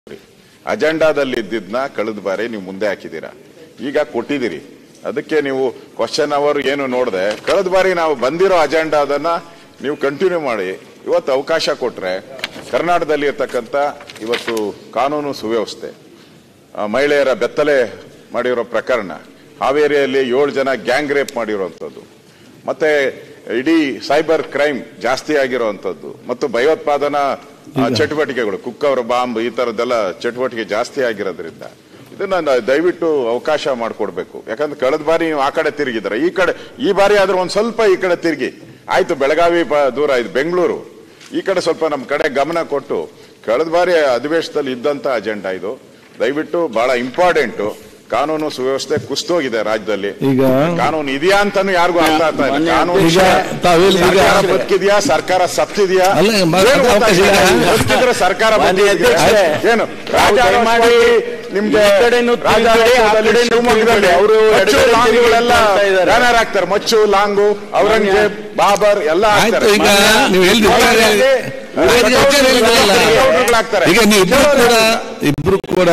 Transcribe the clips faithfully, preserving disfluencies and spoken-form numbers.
ಅಜೆಂಡಾದಲ್ಲಿ ಇದ್ದಿದ್ನ ಕಳೆದ ಬಾರಿ ನೀವು ಮುಂದೆ ಹಾಕಿದ್ದೀರಾ, ಈಗ ಕೊಟ್ಟಿದ್ದೀರಿ. ಅದಕ್ಕೆ ನೀವು ಕ್ವಶನ್ ಅವರ್ ಏನು ನೋಡದೆ ಕಳೆದ ಬಾರಿ ನಾವು ಬಂದಿರೋ ಅಜೆಂಡಾದನ್ನ ನೀವು ಕಂಟಿನ್ಯೂ ಮಾಡಿ ಇವತ್ತು ಅವಕಾಶ ಕೊಟ್ರೆ ಕರ್ನಾಟಕದಲ್ಲಿ ಇರ್ತಕ್ಕಂಥ ಇವತ್ತು ಕಾನೂನು ಸುವ್ಯವಸ್ಥೆ, ಮಹಿಳೆಯರ ಬೆತ್ತಲೆ ಮಾಡಿರೋ ಪ್ರಕರಣ, ಹಾವೇರಿಯಲ್ಲಿ ಏಳು ಜನ ಗ್ಯಾಂಗ್ ರೇಪ್ ಮಾಡಿರುವಂಥದ್ದು, ಮತ್ತೆ ಇಡೀ ಸೈಬರ್ ಕ್ರೈಮ್ ಜಾಸ್ತಿ ಆಗಿರುವಂಥದ್ದು, ಮತ್ತು ಭಯೋತ್ಪಾದನಾ ಚಟುವಟಿಕೆಗಳು, ಕುಕ್ಕವರ ಬಾಂಬ್, ಈ ತರದ್ದೆಲ್ಲ ಚಟುವಟಿಕೆ ಜಾಸ್ತಿ ಆಗಿರೋದ್ರಿಂದ ಇದನ್ನ ದಯವಿಟ್ಟು ಅವಕಾಶ ಮಾಡಿಕೊಡ್ಬೇಕು. ಯಾಕಂದ್ರೆ ಕಳೆದ ಬಾರಿ ನೀವು ಆ ಕಡೆ ತಿರುಗಿದ್ರೆ ಈ ಕಡೆ, ಈ ಬಾರಿ ಆದ್ರೂ ಒಂದ್ ಸ್ವಲ್ಪ ಈ ಕಡೆ ತಿರುಗಿ ಆಯ್ತು. ಬೆಳಗಾವಿ ದೂರ ಆಯ್ತು, ಬೆಂಗಳೂರು ಈ ಕಡೆ ಸ್ವಲ್ಪ ನಮ್ಮ ಕಡೆ ಗಮನ ಕೊಟ್ಟು, ಕಳೆದ ಬಾರಿ ಅಧಿವೇಶನದಲ್ಲಿ ಇದ್ದಂತ ಅಜೆಂಡಾ ಇದು. ದಯವಿಟ್ಟು ಬಹಳ ಇಂಪಾರ್ಟೆಂಟ್. ಕಾನೂನು ಸುವ್ಯವಸ್ಥೆ ಕುಸ್ತೋಗಿದೆ ರಾಜ್ಯದಲ್ಲಿ. ಈಗ ಕಾನೂನು ಇದೆಯಾ ಅಂತಾನು ಯಾರಿಗೂ ಅರ್ಥ ಆಗ್ತಾ ಇಲ್ಲ. ಕಾನೂನು ಬದುಕಿದ್ಯಾ, ಸರ್ಕಾರ ಸತ್ತಿದ್ಯಾ, ಬದುಕಿದ್ರೆ ಸರ್ಕಾರ ಏನು ಮಾಡಿ ನಿಮ್ಗೆ ಅವರು ಬ್ಯಾನರ್ ಹಾಕ್ತಾರೆ, ಮಚ್ಚು, ಲಾಂಗು, ಔರಂಗಜೇಬ್, ಬಾಬರ್ ಎಲ್ಲ ಹಾಕ್ತಾರೆ. ಈಗ ಇಬ್ರು ಕೂಡ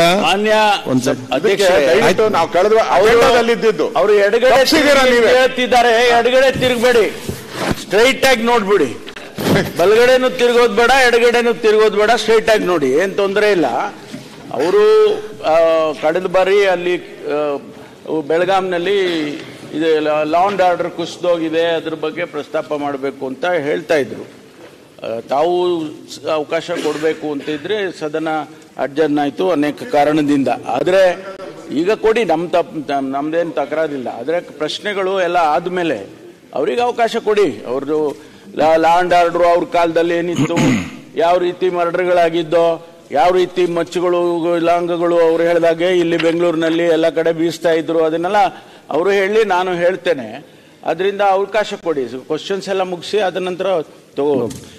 ನಾವು ಕಳೆದ ಅವರಲ್ಲಿದ್ದು ಅವರು ಎಡಗಡೆ ಹೇಳ್ತಿದ್ದಾರೆ, ಎಡಗಡೆ ತಿರುಗಬೇಡಿ, ಸ್ಟ್ರೈಟ್ ಆಗಿ ನೋಡ್ಬಿಡಿ. ಬಲಗಡೆನು ತಿರುಗೋದ್ ಬೇಡ, ಎಡಗಡೆನು ತಿರುಗೋದ್ ಬೇಡ, ಸ್ಟ್ರೈಟ್ ಆಗಿ ನೋಡಿ, ಏನ್ ತೊಂದರೆ ಇಲ್ಲ. ಅವರು ಕಳೆದ ಬಾರಿ ಅಲ್ಲಿ ಬೆಳಗಾಂನಲ್ಲಿ ಇದು ಲಾ ಅಂಡ್ ಆರ್ಡರ್ ಕುಸಿದೋಗಿದೆ, ಅದ್ರ ಬಗ್ಗೆ ಪ್ರಸ್ತಾಪ ಮಾಡಬೇಕು ಅಂತ ಹೇಳ್ತಾ ಇದ್ರು. ತಾವು ಅವಕಾಶ ಕೊಡಬೇಕು ಅಂತಿದ್ರೆ ಸದನ ಅಡ್ಜರ್ನ್ ಆಯಿತು ಅನೇಕ ಕಾರಣದಿಂದ. ಆದರೆ ಈಗ ಕೊಡಿ, ನಮ್ಮ ತಪ್ಪು, ನಮ್ದೇನು ತಕರಾರಿಲ್ಲ. ಆದರೆ ಪ್ರಶ್ನೆಗಳು ಎಲ್ಲ ಆದಮೇಲೆ ಅವ್ರಿಗೆ ಅವಕಾಶ ಕೊಡಿ. ಅವ್ರದ್ದು ಲಾ ಅಂಡ್ ಆರ್ಡರ್ ಅವ್ರ ಕಾಲದಲ್ಲಿ ಏನಿತ್ತು, ಯಾವ ರೀತಿ ಮರ್ಡರ್ಗಳಾಗಿದ್ದೋ, ಯಾವ ರೀತಿ ಮಚ್ಚುಗಳು, ಲಾಂಗಗಳು ಅವ್ರು ಹೇಳಿದಾಗೆ ಇಲ್ಲಿ ಬೆಂಗಳೂರಿನಲ್ಲಿ ಎಲ್ಲ ಕಡೆ ಬೀಸ್ತಾ ಇದ್ರು, ಅದನ್ನೆಲ್ಲ ಅವರು ಹೇಳಿ ನಾನು ಹೇಳ್ತೇನೆ. ಅದರಿಂದ ಅವಕಾಶ ಕೊಡಿ, ಕ್ವಶನ್ಸ್ ಎಲ್ಲ ಮುಗಿಸಿ ಅದ ನಂತರ ತಗೋ.